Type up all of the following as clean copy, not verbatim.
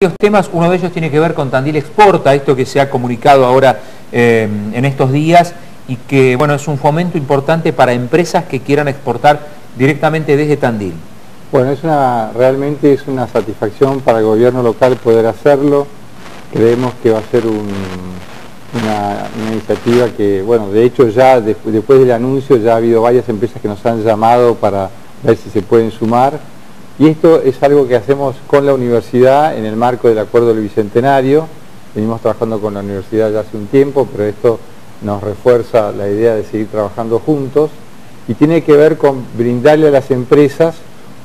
Varios temas, uno de ellos tiene que ver con Tandil Exporta, esto que se ha comunicado ahora en estos días y que bueno, es un fomento importante para empresas que quieran exportar directamente desde Tandil. Bueno, realmente es una satisfacción para el gobierno local poder hacerlo. Creemos que va a ser una iniciativa que, bueno, de hecho ya después del anuncio ya ha habido varias empresas que nos han llamado para ver si se pueden sumar. Y esto es algo que hacemos con la universidad en el marco del Acuerdo del Bicentenario. Venimos trabajando con la universidad ya hace un tiempo, pero esto nos refuerza la idea de seguir trabajando juntos y tiene que ver con brindarle a las empresas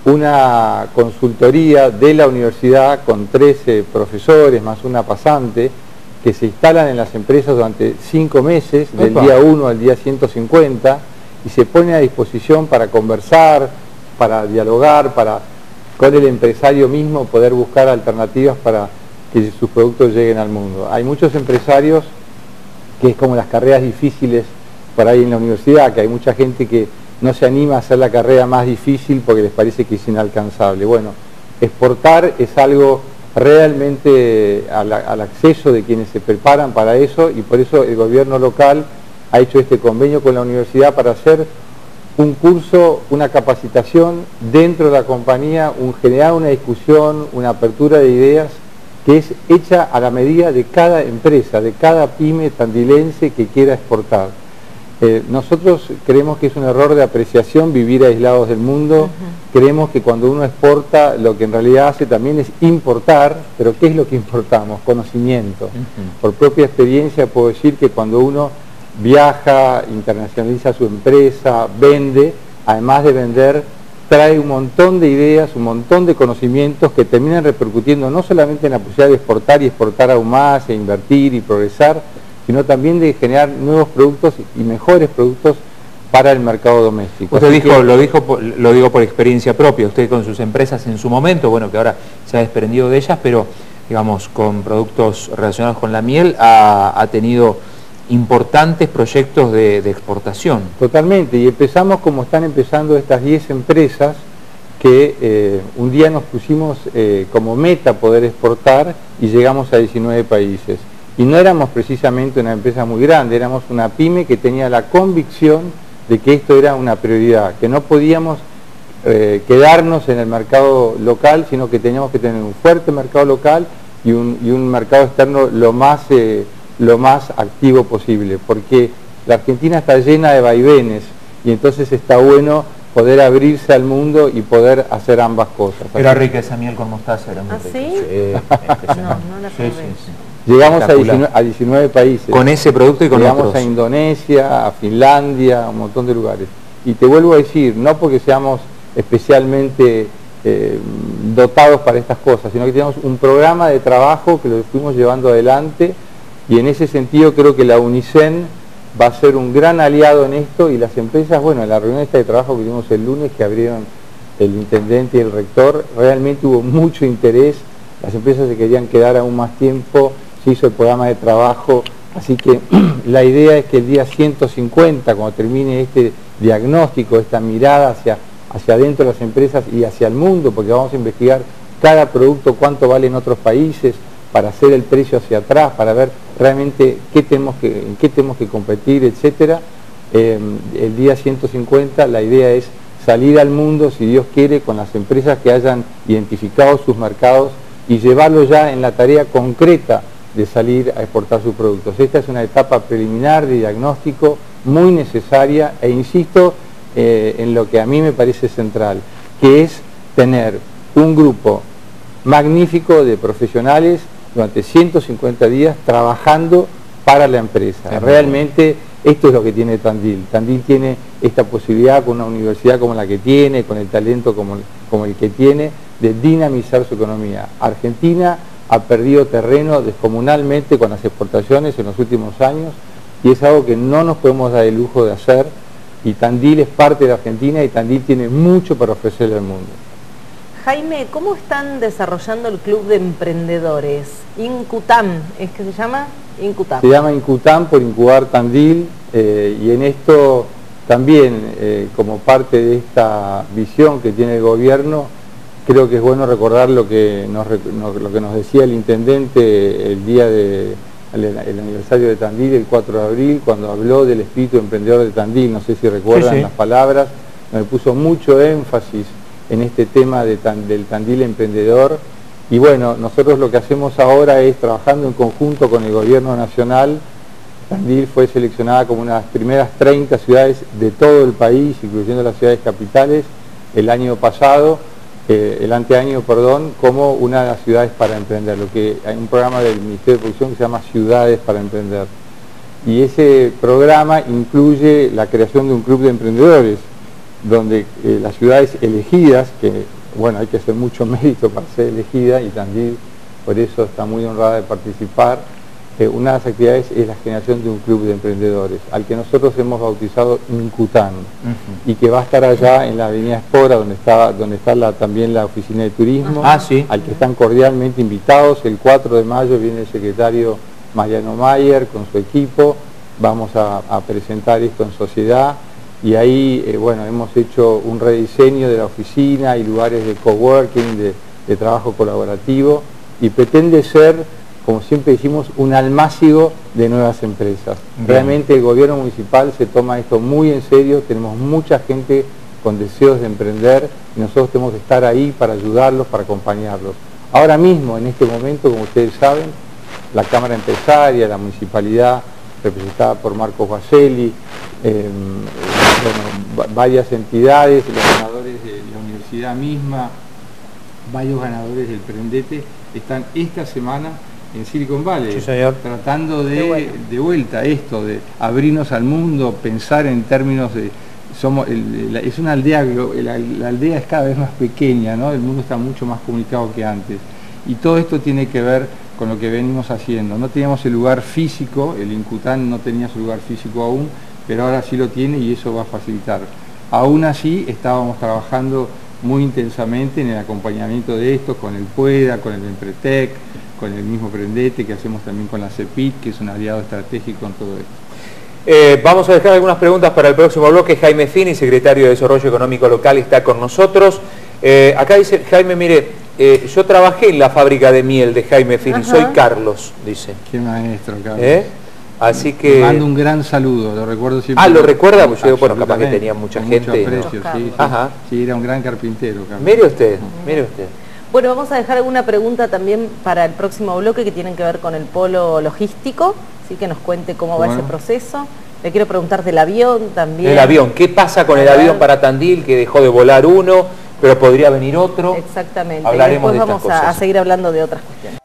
una consultoría de la universidad con 13 profesores más una pasante que se instalan en las empresas durante 5 meses, del día 1 al día 150, y se pone a disposición para conversar, para dialogar, con el empresario mismo poder buscar alternativas para que sus productos lleguen al mundo. Hay muchos empresarios que es como las carreras difíciles por ahí en la universidad, que hay mucha gente que no se anima a hacer la carrera más difícil porque les parece que es inalcanzable. Bueno, exportar es algo realmente al acceso de quienes se preparan para eso, y por eso el gobierno local ha hecho este convenio con la universidad para hacer un curso, una capacitación dentro de la compañía, generar una discusión, una apertura de ideas que es hecha a la medida de cada empresa, de cada pyme tandilense que quiera exportar. Nosotros creemos que es un error de apreciación vivir aislados del mundo. Creemos que cuando uno exporta lo que en realidad hace también es importar, pero ¿qué es lo que importamos? Conocimiento. Por propia experiencia puedo decir que cuando uno viaja, internacionaliza su empresa, vende, además de vender, trae un montón de ideas, un montón de conocimientos que terminan repercutiendo no solamente en la posibilidad de exportar y exportar aún más, e invertir y progresar, sino también de generar nuevos productos y mejores productos para el mercado doméstico. Usted dijo, lo digo por experiencia propia, usted con sus empresas en su momento, bueno, que ahora se ha desprendido de ellas, pero digamos, con productos relacionados con la miel, ha tenido importantes proyectos de exportación. Totalmente, y empezamos como están empezando estas 10 empresas que un día nos pusimos como meta poder exportar y llegamos a 19 países. Y no éramos precisamente una empresa muy grande, éramos una pyme que tenía la convicción de que esto era una prioridad, que no podíamos quedarnos en el mercado local, sino que teníamos que tener un fuerte mercado local y un mercado externo lo más activo posible, porque la Argentina está llena de vaivenes y entonces está bueno poder abrirse al mundo y poder hacer ambas cosas. Era rica esa miel con mostaza, era muy rica. ¿Sí? No la probé. Llegamos a 19 países. Con ese producto y con otros. Llegamos a Indonesia, a Finlandia, a un montón de lugares. Y te vuelvo a decir, no porque seamos especialmente dotados para estas cosas, sino que tenemos un programa de trabajo que lo fuimos llevando adelante, y en ese sentido creo que la UNICEN va a ser un gran aliado en esto, y las empresas, bueno, en la reunión esta de trabajo que tuvimos el lunes, que abrieron el intendente y el rector, realmente hubo mucho interés, las empresas se querían quedar aún más tiempo, se hizo el programa de trabajo, así que la idea es que el día 150, cuando termine este diagnóstico, esta mirada hacia adentro de las empresas y hacia el mundo, porque vamos a investigar cada producto, cuánto vale en otros países, para hacer el precio hacia atrás, para ver realmente en qué tenemos que competir, etcétera. El día 150 la idea es salir al mundo, si Dios quiere, con las empresas que hayan identificado sus mercados y llevarlo ya en la tarea concreta de salir a exportar sus productos. Esta es una etapa preliminar de diagnóstico muy necesaria, e insisto en lo que a mí me parece central, que es tener un grupo magnífico de profesionales durante 150 días trabajando para la empresa. Realmente esto es lo que tiene Tandil. Tandil tiene esta posibilidad con una universidad como la que tiene, con el talento como el que tiene, de dinamizar su economía. Argentina ha perdido terreno descomunalmente con las exportaciones en los últimos años, y es algo que no nos podemos dar el lujo de hacer, y Tandil es parte de Argentina y Tandil tiene mucho para ofrecerle al mundo. Jaime, ¿cómo están desarrollando el Club de Emprendedores? Incutam, ¿es que se llama? Incutam. Se llama Incutam por Incubar Tandil, y en esto también, como parte de esta visión que tiene el gobierno, creo que es bueno recordar lo que nos decía el intendente el día del aniversario de Tandil, el 4 de abril, cuando habló del espíritu emprendedor de Tandil. No sé si recuerdan sí. las palabras, me puso mucho énfasis en este tema del Tandil emprendedor. Y bueno, nosotros lo que hacemos ahora es, trabajando en conjunto con el gobierno nacional, Tandil fue seleccionada como una de las primeras 30 ciudades de todo el país, incluyendo las ciudades capitales, el anteaño, como una de las ciudades para emprender. Hay un programa del Ministerio de Producción que se llama Ciudades para Emprender. Y ese programa incluye la creación de un club de emprendedores, donde las ciudades elegidas, que bueno, hay que hacer mucho mérito para ser elegida, y Tandil por eso está muy honrada de participar. Una de las actividades es la generación de un club de emprendedores, al que nosotros hemos bautizado Incután, y que va a estar allá en la avenida Espora, donde está también la oficina de turismo, sí. al que están cordialmente invitados. El 4 de mayo viene el secretario Mariano Mayer con su equipo, vamos a presentar esto en sociedad, y ahí bueno, hemos hecho un rediseño de la oficina y lugares de coworking, de trabajo colaborativo, y pretende ser, como siempre decimos, un almácigo de nuevas empresas. Bien. Realmente el gobierno municipal se toma esto muy en serio, tenemos mucha gente con deseos de emprender y nosotros tenemos que estar ahí para ayudarlos, para acompañarlos. Ahora mismo, en este momento, como ustedes saben, la Cámara Empresaria, la Municipalidad, representada por Marcos Baselli, varias entidades, los ganadores de la universidad misma, varios ganadores del Prendete, están esta semana en Silicon Valley, sí, señor, tratando de vuelta esto, de abrirnos al mundo, pensar en términos de... es una aldea, la aldea es cada vez más pequeña, ¿no? El mundo está mucho más comunicado que antes. Y todo esto tiene que ver con lo que venimos haciendo. No teníamos el lugar físico, el Incután no tenía su lugar físico aún, pero ahora sí lo tiene y eso va a facilitar. Aún así, estábamos trabajando muy intensamente en el acompañamiento de esto, con el PUEDA, con el Empretec, con el mismo Prendete, que hacemos también con la CEPIT, que es un aliado estratégico en todo esto. Vamos a dejar algunas preguntas para el próximo bloque. Jaime Fini, secretario de Desarrollo Económico Local, está con nosotros. Acá dice Jaime, mire, yo trabajé en la fábrica de miel de Jaime Fini, soy Carlos, dice. Qué maestro, Carlos. Así que... mando un gran saludo, lo recuerdo siempre. ¿Lo recuerda? Pues yo, bueno, capaz que tenía mucha gente. Mucho aprecio, ¿no? Sí. Ajá. Sí, era un gran carpintero, Carlos. Mire usted, mire usted. Bueno, vamos a dejar alguna pregunta también para el próximo bloque que tienen que ver con el polo logístico, así que nos cuente cómo va ese proceso. Le quiero preguntar del avión también. El avión, ¿qué pasa con el avión para Tandil, que dejó de volar uno, pero podría venir otro? Exactamente. Hablaremos y después de estas vamos a cosas. seguir hablando de otras cuestiones.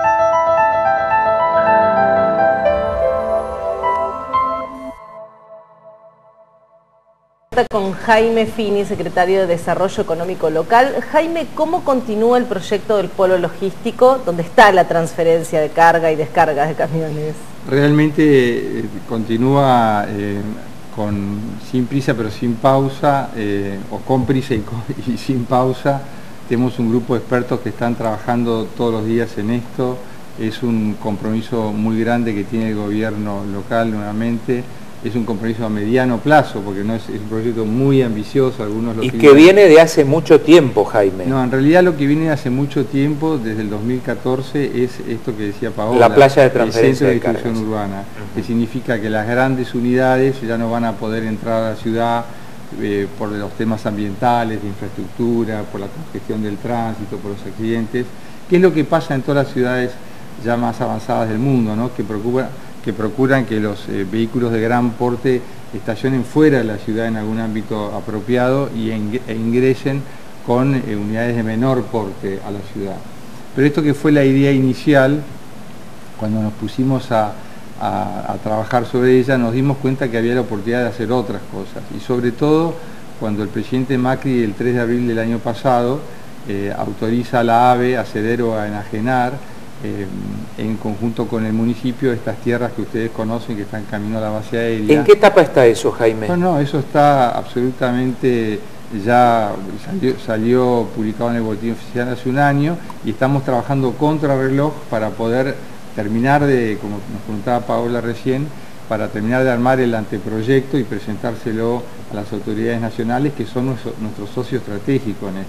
Con Jaime Fini, secretario de Desarrollo Económico Local. Jaime, ¿cómo continúa el proyecto del polo logístico, donde está la transferencia de carga y descarga de camiones? Realmente continúa sin prisa pero sin pausa, o con prisa y sin pausa. Tenemos un grupo de expertos que están trabajando todos los días en esto. Es un compromiso muy grande que tiene el gobierno local nuevamente. Es un compromiso a mediano plazo, porque no es un proyecto muy ambicioso. Algunos y que viene de hace mucho tiempo, Jaime. No, en realidad lo que viene de hace mucho tiempo, desde el 2014, es esto que decía Paola, la playa de transferencia el centro de cargas. distribución urbana, que significa que las grandes unidades ya no van a poder entrar a la ciudad por los temas ambientales, de infraestructura, por la congestión del tránsito, por los accidentes, que es lo que pasa en todas las ciudades ya más avanzadas del mundo, ¿no? que procuran que los vehículos de gran porte estacionen fuera de la ciudad en algún ámbito apropiado e ingresen con unidades de menor porte a la ciudad. Pero esto que fue la idea inicial, cuando nos pusimos a trabajar sobre ella, nos dimos cuenta que había la oportunidad de hacer otras cosas. Y sobre todo, cuando el presidente Macri, el 3 de abril del año pasado, autoriza a la AVE a ceder o a enajenar, en conjunto con el municipio, estas tierras que ustedes conocen, que están camino a la base aérea. ¿En qué etapa está eso, Jaime? No, eso está absolutamente, ya salió publicado en el Boletín Oficial hace un año, y estamos trabajando contra reloj para poder terminar de, como nos preguntaba Paola recién, para terminar de armar el anteproyecto y presentárselo a las autoridades nacionales, que son nuestros socios estratégicos en esto.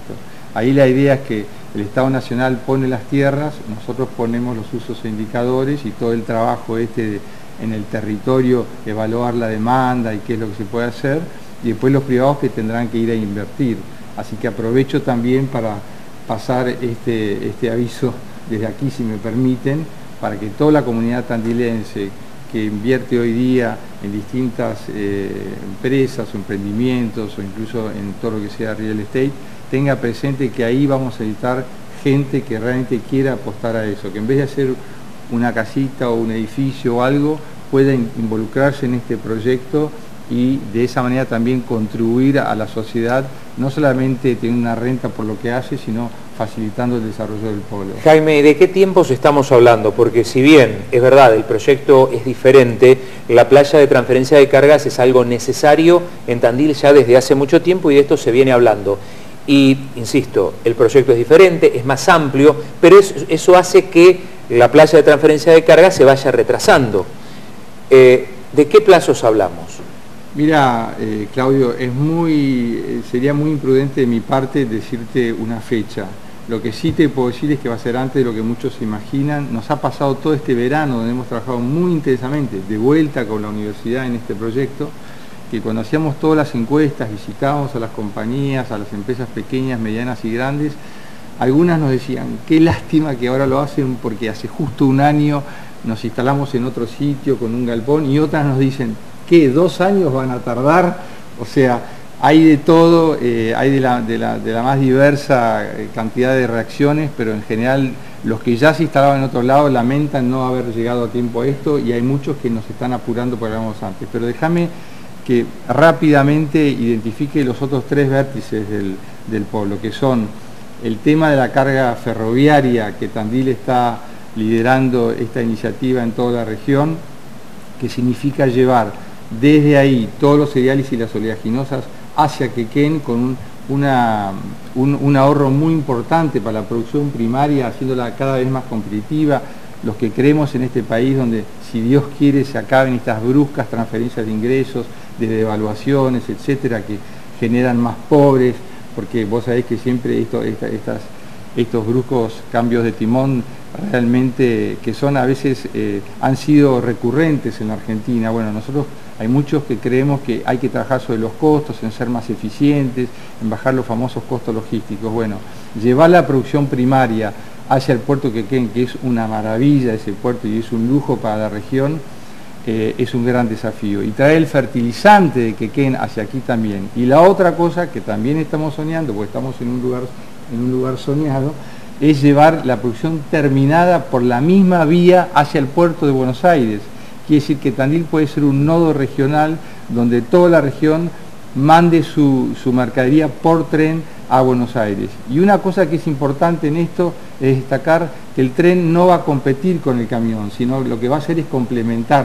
Ahí la idea es que el Estado Nacional pone las tierras, nosotros ponemos los usos e indicadores y todo el trabajo en el territorio, evaluar la demanda y qué es lo que se puede hacer, y después los privados que tendrán que ir a invertir. Así que aprovecho también para pasar este aviso desde aquí, si me permiten, para que toda la comunidad tandilense que invierte hoy día en distintas empresas o emprendimientos o incluso en todo lo que sea real estate, tenga presente que ahí vamos a necesitar gente que realmente quiera apostar a eso, que en vez de hacer una casita o un edificio o algo, pueda involucrarse en este proyecto y de esa manera también contribuir a la sociedad, no solamente tener una renta por lo que hace, sino facilitando el desarrollo del pueblo. Jaime, ¿de qué tiempos estamos hablando? Porque si bien, es verdad, el proyecto es diferente, la playa de transferencia de cargas es algo necesario en Tandil ya desde hace mucho tiempo y de esto se viene hablando. Y, insisto, el proyecto es diferente, es más amplio, pero eso hace que la playa de transferencia de cargas se vaya retrasando. ¿De qué plazos hablamos? Mira, Claudio, sería muy imprudente de mi parte decirte una fecha. Lo que sí te puedo decir es que va a ser antes de lo que muchos se imaginan. Nos ha pasado todo este verano donde hemos trabajado muy intensamente, de vuelta con la universidad en este proyecto, que cuando hacíamos todas las encuestas, visitábamos a las compañías, a las empresas pequeñas, medianas y grandes, algunas nos decían, qué lástima que ahora lo hacen porque hace justo un año nos instalamos en otro sitio con un galpón, y otras nos dicen, ¿qué? 2 años van a tardar. O sea, hay de todo, hay de la más diversa cantidad de reacciones, pero en general los que ya se instalaban en otro lado lamentan no haber llegado a tiempo a esto, y hay muchos que nos están apurando porque lo hagamos antes. Pero déjame que rápidamente identifique los otros 3 vértices del pueblo, que son el tema de la carga ferroviaria, que Tandil está liderando esta iniciativa en toda la región, que significa llevar desde ahí todos los cereales y las oleaginosas hacia Quequén con un ahorro muy importante para la producción primaria, haciéndola cada vez más competitiva. Los que creemos en este país donde, si Dios quiere, se acaben estas bruscas transferencias de ingresos, de devaluaciones, etcétera, que generan más pobres, porque vos sabés que siempre estos bruscos cambios de timón realmente que son a veces han sido recurrentes en la Argentina. Bueno, nosotros hay muchos que creemos que hay que trabajar sobre los costos, en ser más eficientes, en bajar los famosos costos logísticos. Bueno, llevar la producción primaria hacia el puerto Quequén, que es una maravilla ese puerto y es un lujo para la región, es un gran desafío. Y traer el fertilizante de Quequén hacia aquí también. Y la otra cosa que también estamos soñando, porque estamos en un lugar soñado, es llevar la producción terminada por la misma vía hacia el puerto de Buenos Aires. Quiere decir que Tandil puede ser un nodo regional donde toda la región mande su mercadería por tren a Buenos Aires. Y una cosa que es importante en esto es destacar que el tren no va a competir con el camión, sino lo que va a hacer es complementar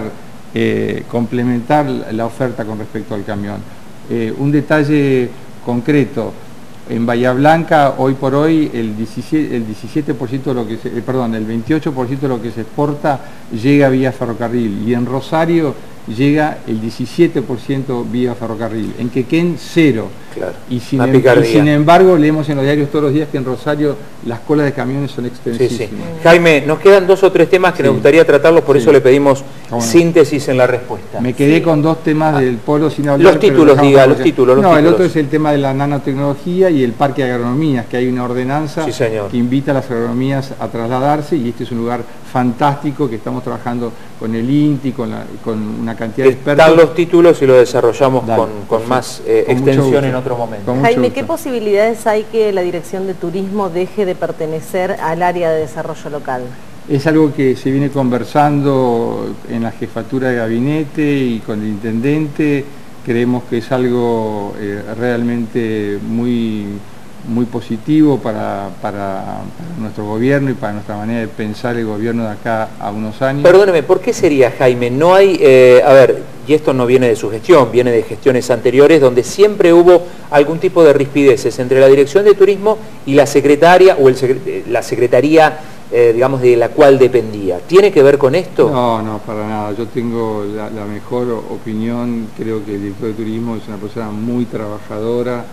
la oferta con respecto al camión. Un detalle concreto: en Bahía Blanca, hoy por hoy, el 28% de lo que se exporta llega vía ferrocarril, y en Rosario llega el 17% vía ferrocarril, en Quequén 0. Claro. Y sin embargo leemos en los diarios todos los días que en Rosario las colas de camiones son extensísimas. Sí. Jaime, nos quedan 2 o 3 temas que nos gustaría tratarlos, por eso le pedimos síntesis en la respuesta. Me quedé con 2 temas del polo sin hablar. Los títulos, diga, los títulos. El otro es el tema de la nanotecnología y el parque de agronomías, que hay una ordenanza que invita a las agronomías a trasladarse, y este es un lugar fantástico que estamos trabajando con el INTI, con una cantidad de expertos. Están los títulos y lo desarrollamos con más extensión en otro momento. Jaime, ¿qué posibilidades hay que la Dirección de Turismo deje de pertenecer al área de desarrollo local? Es algo que se viene conversando en la jefatura de gabinete y con el intendente. Creemos que es algo realmente muy positivo para nuestro gobierno y para nuestra manera de pensar el gobierno de acá a unos años. Perdóneme, ¿por qué sería, Jaime? No hay, y esto no viene de su gestión, viene de gestiones anteriores donde siempre hubo algún tipo de rispideces entre la Dirección de Turismo y la secretaria o la secretaría, digamos, de la cual dependía. ¿Tiene que ver con esto? No, para nada. Yo tengo la mejor opinión. Creo que el director de turismo es una persona muy trabajadora,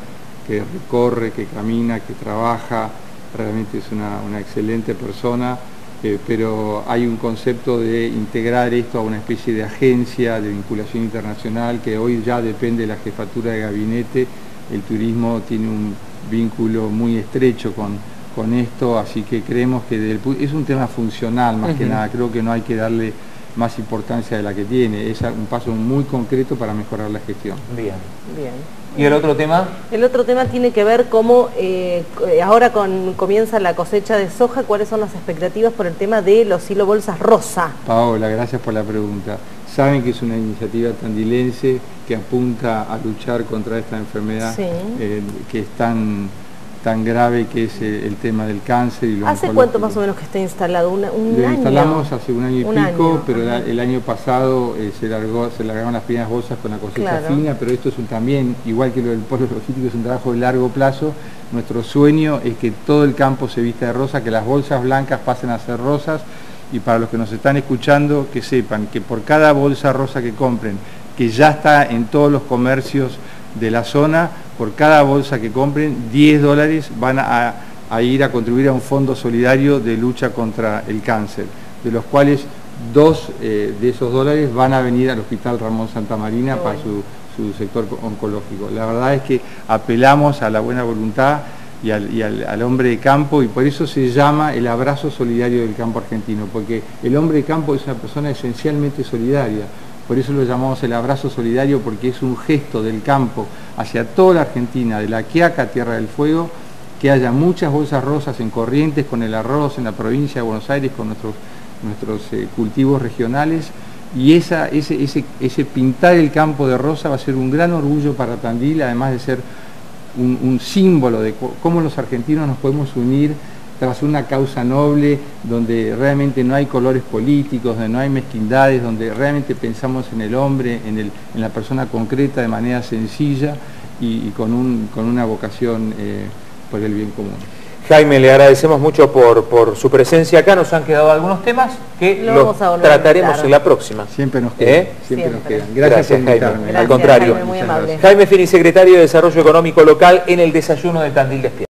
que recorre, que camina, que trabaja, realmente es una excelente persona, pero hay un concepto de integrar esto a una especie de agencia de vinculación internacional que hoy ya depende de la jefatura de gabinete. El turismo tiene un vínculo muy estrecho con esto, así que creemos que es un tema funcional más que nada, creo que no hay que darle más importancia de la que tiene, es un paso muy concreto para mejorar la gestión. Bien. Bien. ¿Y el otro tema? El otro tema tiene que ver cómo ahora comienza la cosecha de soja, cuáles son las expectativas por el tema de los silobolsas rosa. Paola, gracias por la pregunta. Saben que es una iniciativa tandilense que apunta a luchar contra esta enfermedad que es tan grave, que es el tema del cáncer y lo ¿Hace cuánto más o menos que está instalado? Lo instalamos hace un año y pico, pero el año pasado se largaron las primeras bolsas con la cosecha fina, pero esto es también, igual que lo del polo logístico, es un trabajo de largo plazo. Nuestro sueño es que todo el campo se vista de rosa, que las bolsas blancas pasen a ser rosas, y para los que nos están escuchando, que sepan que por cada bolsa rosa que compren, que ya está en todos los comercios de la zona, por cada bolsa que compren, $10 van a ir a contribuir a un fondo solidario de lucha contra el cáncer, de los cuales 2 de esos dólares van a venir al Hospital Ramón Santamarina para su sector oncológico. La verdad es que apelamos a la buena voluntad y al hombre de campo, y por eso se llama el abrazo solidario del campo argentino, porque el hombre de campo es una persona esencialmente solidaria. Por eso lo llamamos el abrazo solidario, porque es un gesto del campo hacia toda la Argentina, de La Quiaca a Tierra del Fuego, que haya muchas bolsas rosas en Corrientes, con el arroz, en la provincia de Buenos Aires, con nuestros cultivos regionales, y ese pintar el campo de rosa va a ser un gran orgullo para Tandil, además de ser un símbolo de cómo los argentinos nos podemos unir tras una causa noble, donde realmente no hay colores políticos, donde no hay mezquindades, donde realmente pensamos en el hombre, en la persona concreta de manera sencilla y con una vocación por el bien común. Jaime, le agradecemos mucho por su presencia acá. Nos han quedado algunos temas que los trataremos en la próxima. Siempre nos quedan. Siempre nos quedan. Gracias por invitarme. Jaime. Al contrario. Jaime, muy amable. Jaime Fini, secretario de Desarrollo Económico Local, en el desayuno de Tandil Despierta.